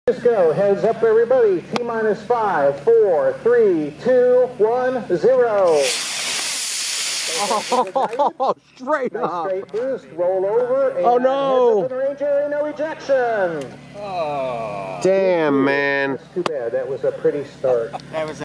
Let's go. Heads up, everybody. T-minus 5, 4, 3, 2, 1, 0. Oh, straight Nice up. straight boost. Roll over. And Oh, no. heads up in the range area. No ejection. Damn, man. That's too bad. That was a pretty start. That was